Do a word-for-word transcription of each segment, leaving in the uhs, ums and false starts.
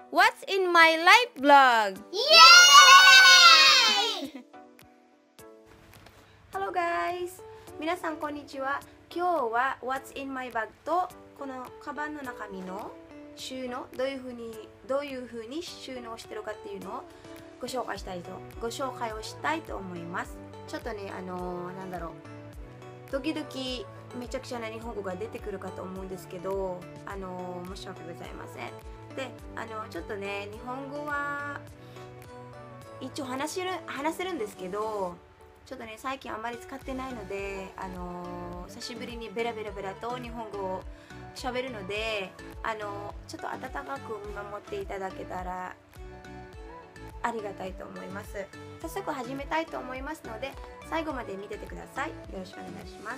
What's in my life vlog? Yay! Hello guys! 皆さんこんにちは。今日は What's in my bag とこのカバンの中身の収納、どういうふうにどういうふうに収納してるかっていうのをご紹介したいとご紹介をしたいと思います。ちょっとね、あのー、なんだろう、時々めちゃくちゃな日本語が出てくるかと思うんですけど、あのー、申し訳ございません。で、あのー、ちょっとね、日本語は一応話せる話せるんですけど、ちょっとね最近あんまり使ってないので、あのー、久しぶりにベラベラベラと日本語を喋るので、あのー、ちょっと温かく見守っていただけたらありがたいと思います。早速始めたいと思いますので、最後まで見ててください。よろしくお願いします。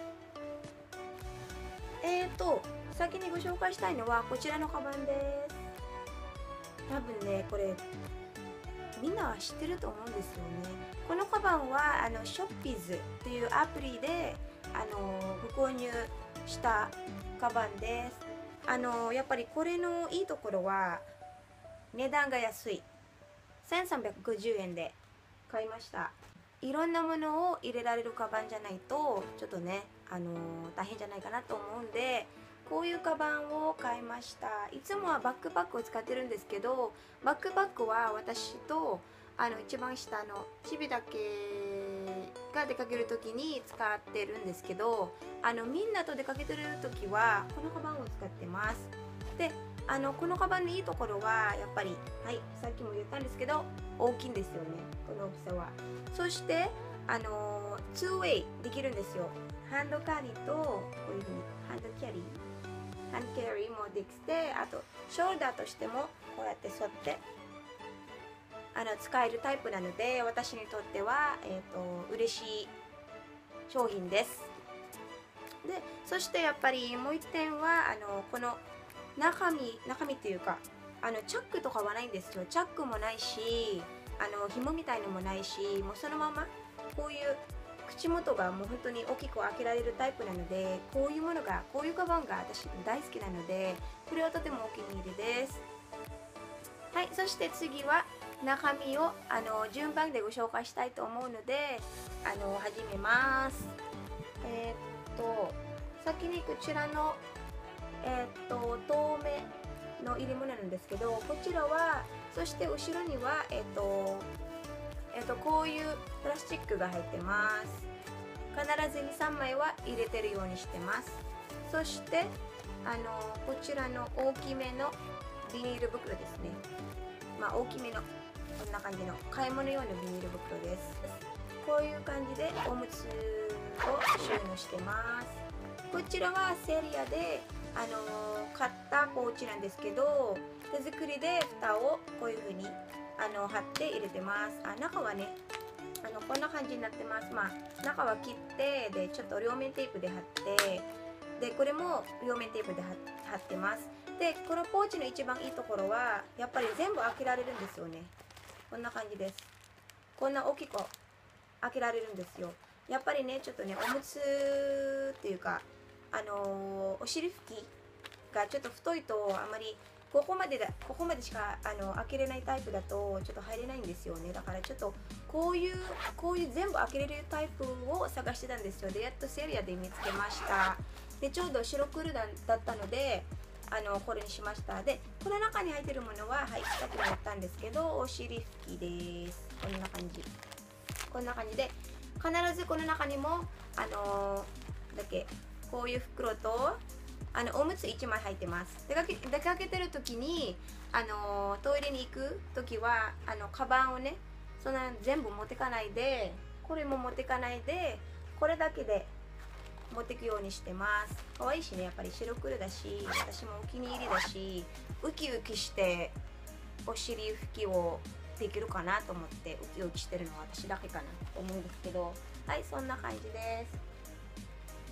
えーと先にご紹介したいのはこちらのカバンです。多分ね、これみんなは知ってると思うんですよね。このカバンはあのショッピーズっていうアプリであのご購入したカバンです。あのやっぱりこれのいいところは値段が安い。せんさんびゃくごじゅうえんで買いました。いろんなものを入れられるカバンじゃないとちょっとね、あの大変じゃないかなと思うんで、こういうカバンを買いました。いつもはバックパックを使ってるんですけど、バックパックは私とあの一番下のちびだけが出かける時に使ってるんですけど、あのみんなと出かけてる時はこのカバンを使ってます。で、あのこのカバンのいいところはやっぱり、はい、さっきも言ったんですけど大きいんですよね、この大きさは。そしてあのツーウェイできるんですよ。ハンドカリーとこういうふうにハンドキャリーハンドキャリーもできて、あとショルダーとしてもこうやって沿ってあの使えるタイプなので、私にとっては、えーと、嬉しい商品です。で、そしてやっぱりもう一点はあのこの中身中身っていうか、あのチャックとかはないんですよ。チャックもないし、あの紐みたいのもないし、もうそのままこういう口元がもう本当に大きく開けられるタイプなので、こういうものがこういうカバンが私大好きなので、これはとてもお気に入りです。はい、そして次は中身をあの順番でご紹介したいと思うので、あの始めます。えー、っと先にこちらのえー、っと透明の入れ物なんですけど、こちらは、そして後ろにはえー、っとえー、っとこういうプラスチックが入ってます。必ずにさんまいは入れてるようにしてます。そしてあのこちらの大きめのビニール袋ですね。まあ大きめのこんな感じの買い物用のビニール袋です。こういう感じでおむつを収納してます。こちらはセリアであの買ったポーチなんですけど、手作りで蓋をこういう風にあの貼って入れてます。あ、中はね、あのこんな感じになってます。まあ中は切ってでちょっと両面テープで貼って、でこれも両面テープで貼ってます。でこのポーチの一番いいところはやっぱり全部開けられるんですよね。こんな感じです。こんな大きく開けられるんですよ。やっぱりね、ちょっとね、おむつっていうかあのー、お尻拭きがちょっと太いとあまりここまでだここまでしかあの開けれないタイプだとちょっと入れないんですよね。だからちょっとこういうこういう全部開けれるタイプを探してたんですよ。でやっとセリアで見つけました。でちょうど白クルだったのであのこれにしました。でこの中に入ってるものは、はい、さっきも言ったんですけどお尻拭きです。こんな感じこんな感じで、必ずこの中にもあのー、だけこういう袋とあのおむついちまい入ってます。出かけ出かけてる時にあのトイレに行く時はあのカバンをね、そんな全部持ってかないで、これも持ってかないで、これだけで持っていくようにしてます。可愛いしね、やっぱり白黒だし、私もお気に入りだし、ウキウキしてお尻拭きをできるかなと思ってウキウキしてるのは私だけかなと思うんですけど、はい、そんな感じです。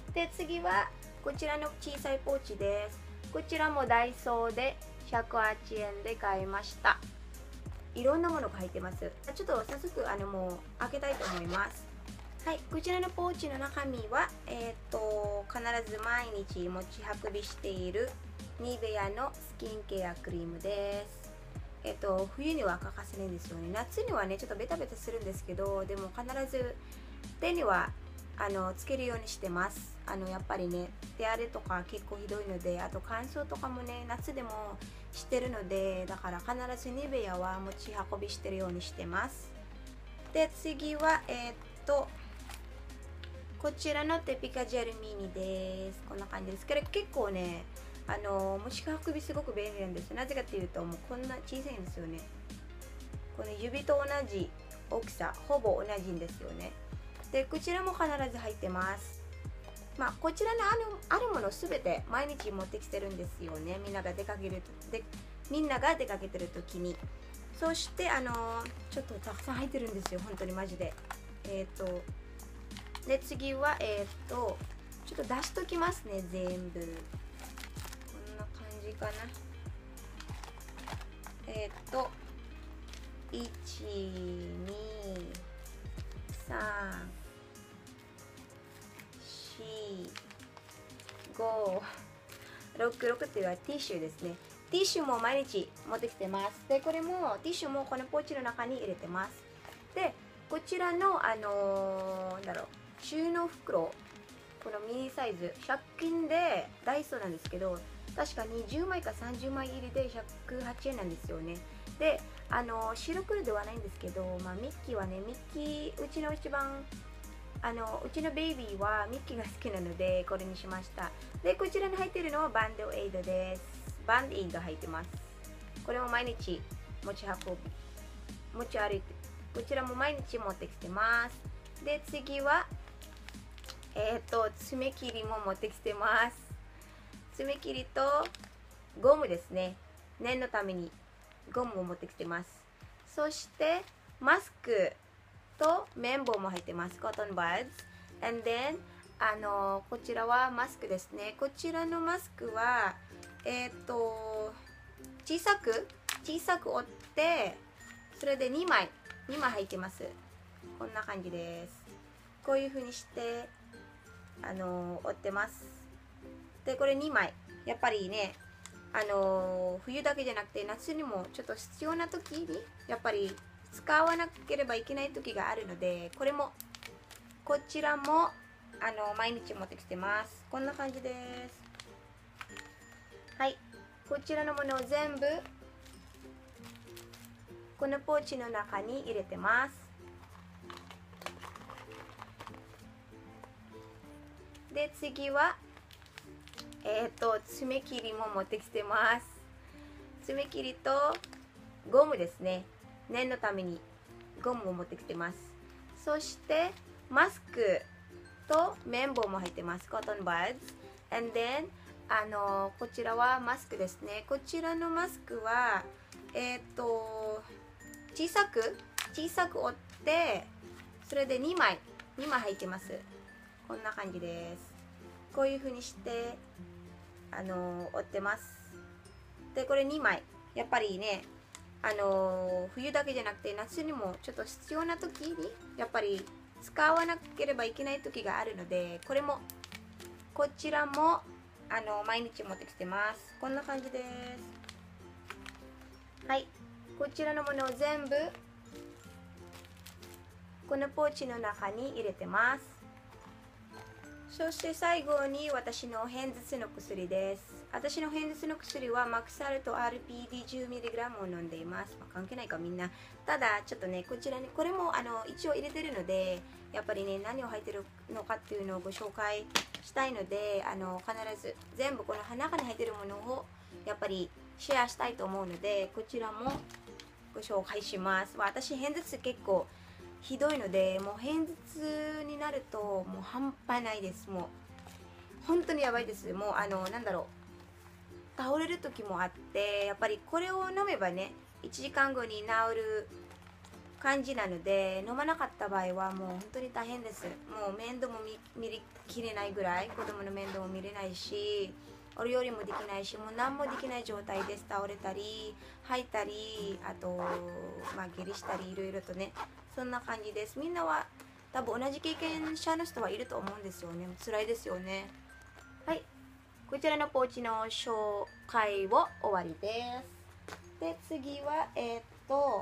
で次はこちらの小さいポーチです。こちらもダイソーでひゃくはちえんで買いました。いろんなものが入ってます。ちょっと早速あのもう開けたいと思います。はい、こちらのポーチの中身は、えー、っと必ず毎日持ち運びしているニベアのスキンケアクリームです。えっと冬には欠かせないんですよね。夏にはねちょっとベタベタするんですけど、でも必ず手にはあのつけるようにしてます。あのやっぱりね手荒れとか結構ひどいので、あと乾燥とかもね夏でもしてるので、だから必ずニベアは持ち運びしてるようにしてます。で次はえー、っとこちらのテピカジェルミニです。こんな感じです。これ結構ねあの持ち運びすごく便利なんです。なぜかっていうともうこんな小さいんですよね。この指と同じ大きさ、ほぼ同じんですよね。でこちらも必ず入ってます。まあこちらのあるあるものすべて毎日持ってきてるんですよね。みんなが出かけるでみんなが出かけてる時に。そしてあのちょっとたくさん入ってるんですよ、本当にマジで。えっ、ー、とで次はえっ、ー、とちょっと出しときますね、全部。こんな感じかな。えっ、ー、といち、に、さん、し、ご、ろく、ろくっていうのはティッシュですね。ティッシュも毎日持ってきてます。でこれもティッシュもこのポーチの中に入れてます。でこちらのあのー、なんだろう収納袋、このミニサイズひゃく均でダイソーなんですけど、確かにじゅうまいかさんじゅうまい入りでひゃくはちえんなんですよね。であの白黒ではないんですけど、まあ、ミッキーはねミッキーうちの一番あのうちのベイビーはミッキーが好きなのでこれにしました。でこちらに入っているのはバンドエイドです。バンドエイドが入ってます。これも毎日持ち運び持ち歩いて、こちらも毎日持ってきてます。で次はえっ、ー、と爪切りも持ってきてます。爪切りとゴムですね。念のためにゴムを持ってきてます。そしてマスクと綿棒も入ってます。コットンバッズ。and then あのこちらはマスクですね。こちらのマスクはえっ、ー、と小さく小さく折って、それでにまいにまい入ってます。こんな感じです。こういう風にしてあの折ってます。でこれにまいやっぱりねあの冬だけじゃなくて夏にもちょっと必要な時にやっぱり使わなければいけない時があるので、これもこちらもあの毎日持ってきてます。こんな感じです。はい、こちらのものを全部このポーチの中に入れてます。で次はえっ、ー、と爪切りも持ってきてます。爪切りとゴムですね。念のためにゴムを持ってきてます。そしてマスクと綿棒も入ってます。コットンバッズ。and then あのこちらはマスクですね。こちらのマスクはえっ、ー、と小さく小さく折って、それでにまいにまい入ってます。こんな感じです。こういう風にしてあの折ってます。でこれにまいやっぱりねあの冬だけじゃなくて夏にもちょっと必要な時にやっぱり使わなければいけない時があるので、これもこちらもあの毎日持ってきてます。こんな感じです。はい、こちらのものを全部このポーチの中に入れてます。そして最後に私の片頭痛の薬です。私の片頭痛の薬はマクサルと アールピーディーじゅうミリグラム を飲んでいます。まあ、関係ないかみんな。ただちょっとねこちらにこれもあの一応入れてるので、やっぱりね何を入ってるのかっていうのをご紹介したいので、あの必ず全部この中に入ってるものをやっぱりシェアしたいと思うので、こちらもご紹介します。私片頭痛結構ひどいので、もう片頭痛になるともう半端ないです。もう本当にやばいです。もうあのなんだろう倒れる時もあって、やっぱりこれを飲めばねいちじかんごに治る感じなので、飲まなかった場合はもう本当に大変です。もう面倒も 見, 見りきれないぐらい、子供の面倒も見れないし、お料理もできないし、もう何もできない状態です。倒れたり吐いたり、あとまあ下痢したりいろいろとね、そんな感じです。みんなは多分同じ経験者の人はいると思うんですよね。辛いですよね。はい、 こちらのポーチの紹介を終わりです。で、次は、えー、っと、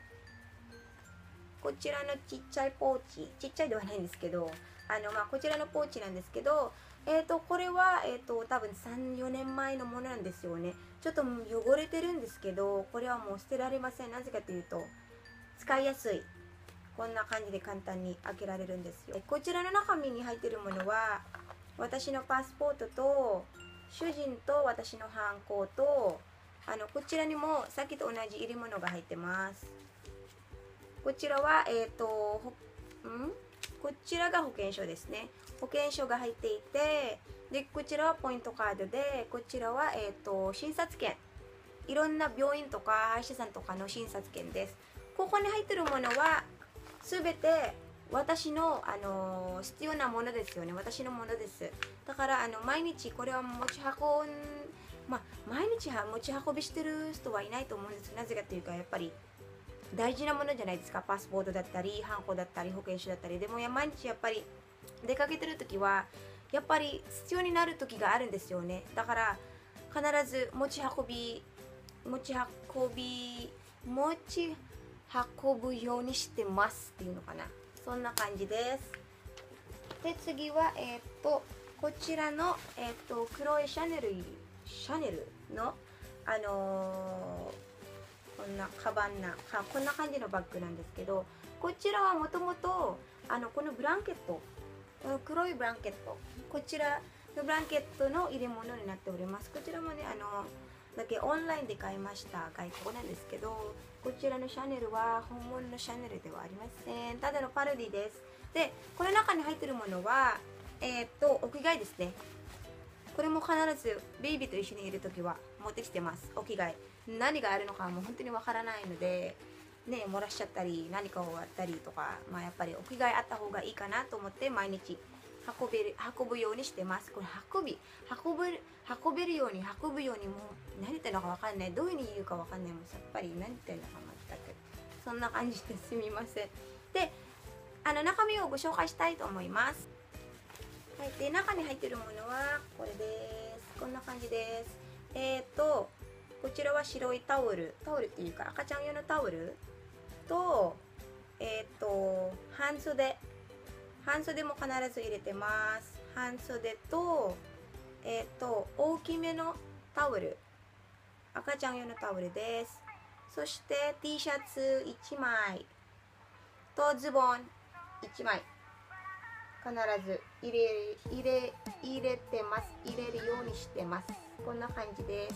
こちらのちっちゃいポーチ、ちっちゃいではないんですけど、あの、まあ、こちらのポーチなんですけど、えー、っと、これは、えー、っと、多分さん、よねんまえのものなんですよね。ちょっと汚れてるんですけど、これはもう捨てられません。なぜかというと、使いやすい。こんな感じで簡単に開けられるんですよ。こちらの中身に入っているものは、私のパスポートと、主人と私のハンコと、あの、こちらにもさっきと同じ入れ物が入ってます。こちらは、えっと、んこちらが保険証ですね。保険証が入っていて、で、こちらはポイントカードで、こちらは、えっと、診察券。いろんな病院とか歯医者さんとかの診察券です。ここに入っているものは、すべて私の、あのー、必要なものですよね。私のものです。だから、あの、毎日これは持ち運ん、まあ、毎日は持ち運びしてる人はいないと思うんです。なぜかというか、やっぱり、大事なものじゃないですか。パスポートだったり、ハンコだったり、保険証だったり。でも、毎日やっぱり、出かけてるときは、やっぱり必要になるときがあるんですよね。だから、必ず持ち運び、持ち運び、持ち運ぶようにしてますっていうのかな。そんな感じです。で、次は、えっと、こちらの、えっと、黒いシャネル、シャネルの、あのー、こんなカバンな、こんな感じのバッグなんですけど、こちらはもともと、あの、このブランケット、この黒いブランケット、こちらのブランケットの入れ物になっております。こちらもね、あの、だけオンラインで買いました外国なんですけど、こちらのシャネルは本物のシャネルではありません。ただのパロディです。で、この中に入っているものは、えー、っと、屋外ですね。これも必ずベイビーと一緒にいるときは持ってきてます。屋外。何があるのかも本当にわからないので、ね、漏らしちゃったり、何かを割ったりとか、まあやっぱり屋外あった方がいいかなと思って毎日運べる、運ぶようにしてます。これ運び、運ぶ、運べるように、運ぶように、もう何言ってるのかわかんない。どういうふうに言うかわかんない。もうさっぱり何言ってるのか全く。そんな感じですみません。で、あの中身をご紹介したいと思います。はい、で中に入っているものはこれです。こんな感じです。えっとこちらは白いタオル、タオルっていうか赤ちゃん用のタオルと、えっと半袖、半袖も必ず入れてます。半袖と、えっと大きめのタオル、赤ちゃん用のタオルです。そして T シャツいちまいとズボンいちまい。必ず入れ入れ入れてます。入れるようにしてます。こんな感じです。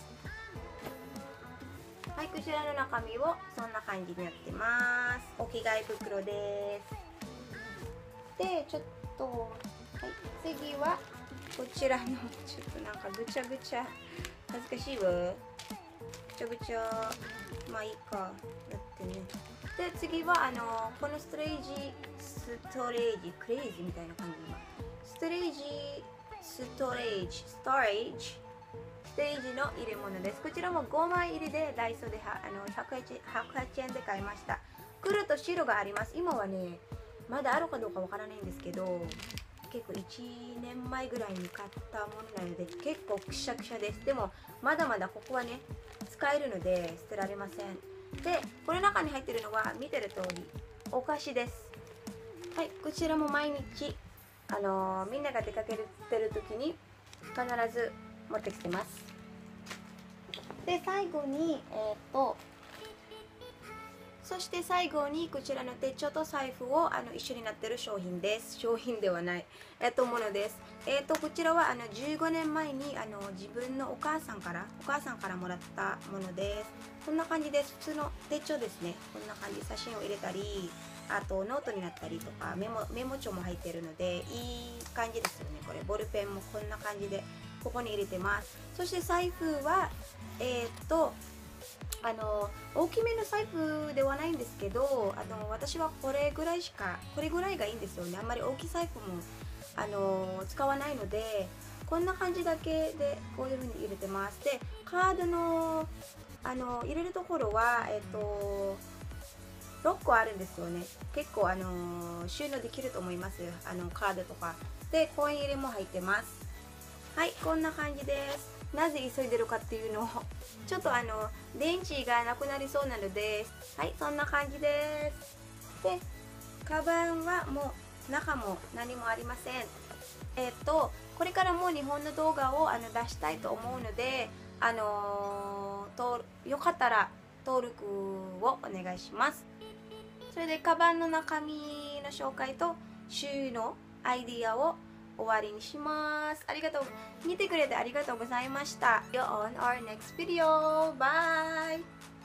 はい、こちらの中身をそんな感じになってます。お着替え袋です。で、ちょっと、はい、次はこちらのちょっとなんかぐちゃぐちゃ恥ずかしいわ。ぐちゃぐちゃ、まあいいか。だってね。で、次はあのこのストレージストレージクレイジーみたいな感じ。ストレージストレージストレージステージの入れ物です。こちらもごまい入りでダイソーではあのひゃくはちえんで買いました。黒と白があります。今はねまだあるかどうかわからないんですけど、結構いちねんまえぐらいに買ったものなので結構くしゃくしゃです。でもまだまだここはね使えるので捨てられません。で、この中に入っているのは見てる通りお菓子です。はい、こちらも毎日あのー、みんなが出かけてる時に必ず持ってきてます。で、最後にえー、っとそして最後にこちらの手帳と財布をあの一緒になってる商品です。商品ではない、えっとものです。えっとこちらはあのじゅうごねんまえにあの自分のお母さんからお母さんからもらったものです。こんな感じです。普通の手帳ですね。こんな感じ、写真を入れたり、あとノートになったりとかメモメモ帳も入っているのでいい感じですよね。これボールペンもこんな感じでここに入れてます。そして財布はえっとあの大きめの財布ではないんですけど、あの私はこれぐらいしかこれぐらいがいいんですよね。あんまり大きい財布もあの使わないので、こんな感じだけでこういう風に入れてます。で、カードのあの入れるところはえっとろっこあるんですよね。結構あの収納できると思います。あのカードとかでコイン入れも入ってます。 はい、こんな感じです。なぜ急いでるかっていうのをちょっとあの電池がなくなりそうなので、はい、そんな感じです。で、カバンはもう中も何もありません。えっとこれからもう日本の動画をあの出したいと思うので、あのー、とよかったら登録をお願いします。それでカバンの中身の紹介と収納アイディアを終わりにします。ありがとう。見てくれてありがとうございました。See you on our next video. Bye!